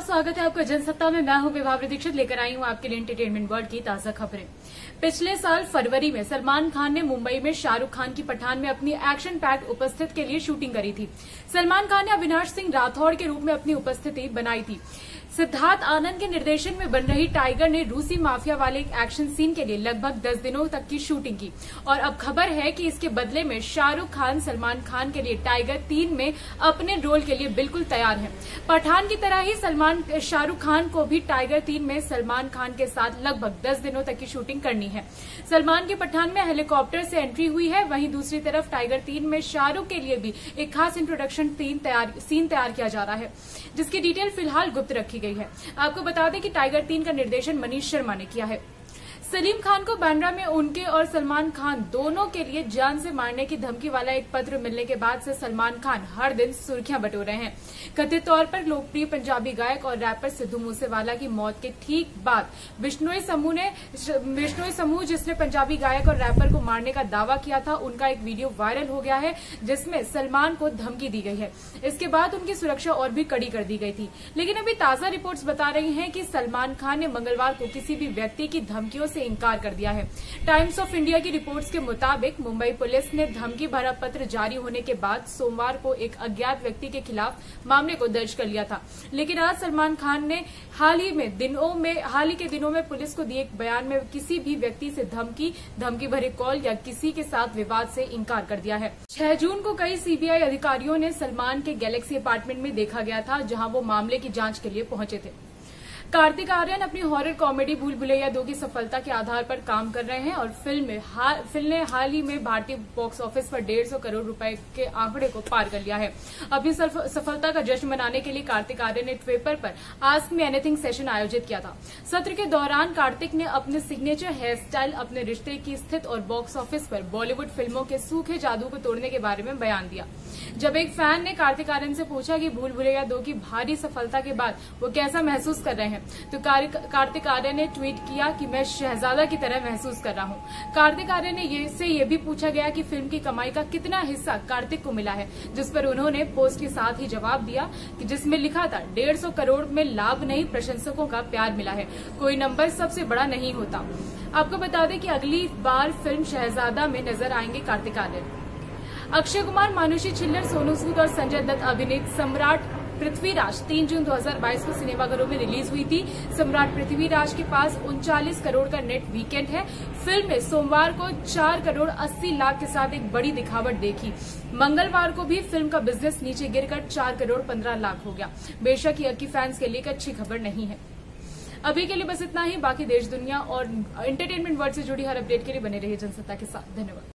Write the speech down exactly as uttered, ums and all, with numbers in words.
स्वागत है आपका जनसत्ता में। मैं हूं विभावरी दीक्षित, लेकर आई हूं आपके लिए एंटरटेनमेंट वर्ल्ड की ताजा खबरें। पिछले साल फरवरी में सलमान खान ने मुंबई में शाहरुख खान की पठान में अपनी एक्शन पैक्ड उपस्थिति के लिए शूटिंग करी थी। सलमान खान ने अविनाश सिंह राठौड़ के रूप में अपनी उपस्थिति बनाई थी। सिद्धार्थ आनंद के निर्देशन में बन रही टाइगर ने रूसी माफिया वाले एक एक्शन सीन के लिए लगभग दस दिनों तक की शूटिंग की और अब खबर है कि इसके बदले में शाहरुख खान सलमान खान के लिए टाइगर तीन में अपने रोल के लिए बिल्कुल तैयार हैं। पठान की तरह ही सलमान शाहरुख खान को भी टाइगर तीन में सलमान खान के साथ लगभग दस दिनों तक की शूटिंग करनी है। सलमान की पठान में हेलीकॉप्टर से एंट्री हुई है, वहीं दूसरी तरफ टाइगर तीन में शाहरुख के लिए भी एक खास इंट्रोडक्शन तीन तैयार सीन तैयार किया जा रहा है, जिसकी डिटेल फिलहाल गुप्त रखी गई है। आपको बता दें कि टाइगर तीन का निर्देशन मनीष शर्मा ने किया है। सलीम खान को बांद्रा में उनके और सलमान खान दोनों के लिए जान से मारने की धमकी वाला एक पत्र मिलने के बाद से सलमान खान हर दिन सुर्खियां बटोर रहे हैं। कथित तौर पर लोकप्रिय पंजाबी गायक और रैपर सिद्धू मूसेवाला की मौत के ठीक बाद बिश्नोई समूह ने बिश्नोई समूह जिसने पंजाबी गायक और रैपर को मारने का दावा किया था, उनका एक वीडियो वायरल हो गया है जिसमें सलमान को धमकी दी गई है। इसके बाद उनकी सुरक्षा और भी कड़ी कर दी गई थी, लेकिन अभी ताजा रिपोर्ट्स बता रही हैं कि सलमान खान ने मंगलवार को किसी भी व्यक्ति की धमकियों से इनकार कर दिया है। टाइम्स ऑफ इंडिया की रिपोर्ट्स के मुताबिक मुंबई पुलिस ने धमकी भरा पत्र जारी होने के बाद सोमवार को एक अज्ञात व्यक्ति के खिलाफ मामले को दर्ज कर लिया था, लेकिन आज सलमान खान ने हाल ही में दिनों में हाल ही के दिनों में पुलिस को दिए एक बयान में किसी भी व्यक्ति से धमकी धमकी भरे कॉल या किसी के साथ विवाद से इनकार कर दिया है। छह जून को कई सीबीआई अधिकारियों ने सलमान के गैलेक्सी अपार्टमेंट में देखा गया था, जहां वो मामले की जांच के लिए पहुंचे थे। कार्तिक आर्यन अपनी हॉरर कॉमेडी भूल भुलैया दो की सफलता के आधार पर काम कर रहे हैं और फिल्म में हाल फिल्म ने हाल ही में भारतीय बॉक्स ऑफिस पर डेढ़ सौ करोड़ रुपए के आंकड़े को पार कर लिया है। अपनी सफलता का जश्न मनाने के लिए कार्तिक आर्यन ने ट्विटर पर आस्क मी एनीथिंग सेशन आयोजित किया था। सत्र के दौरान कार्तिक ने अपने सिग्नेचर हेयर स्टाइल, अपने रिश्ते की स्थिति और बॉक्स ऑफिस पर बॉलीवुड फिल्मों के सूखे जादू को तोड़ने के बारे में बयान दिया। जब एक फैन ने कार्तिक आर्यन से पूछा कि भूल भुलैया दो की भारी सफलता के बाद वो कैसा महसूस कर रहे हैं, तो कार्तिक आर्यन ने ट्वीट किया कि मैं शहजादा की तरह महसूस कर रहा हूं। कार्तिक आर्यन ने ये से ये भी पूछा गया कि फिल्म की कमाई का कितना हिस्सा कार्तिक को मिला है, जिस पर उन्होंने पोस्ट के साथ ही जवाब दिया कि जिसमें लिखा था डेढ़ सौ करोड़ में लाभ नहीं, प्रशंसकों का प्यार मिला है, कोई नंबर सबसे बड़ा नहीं होता। आपको बता दें कि अगली बार फिल्म शहजादा में नजर आएंगे कार्तिक आर्यन। अक्षय कुमार, मानुषी छिल्लर, सोनू सूद और संजय दत्त अभिनीत सम्राट पृथ्वीराज तीन जून दो हज़ार बाईस को सिनेमाघरों में रिलीज हुई थी। सम्राट पृथ्वीराज के पास उनचालीस करोड़ का नेट वीकेंड है। फिल्म ने सोमवार को चार करोड़ अस्सी लाख के साथ एक बड़ी दिखावट देखी। मंगलवार को भी फिल्म का बिजनेस नीचे गिरकर चार करोड़ पंद्रह लाख हो गया। बेशक ये की फैंस के लिए एक अच्छी खबर नहीं है। अभी के लिए बस इतना ही। बाकी देश दुनिया और एंटरटेनमेंट वर्ल्ड से जुड़ी हर अपडेट के लिए बने रहिए जनसत्ता के साथ। धन्यवाद।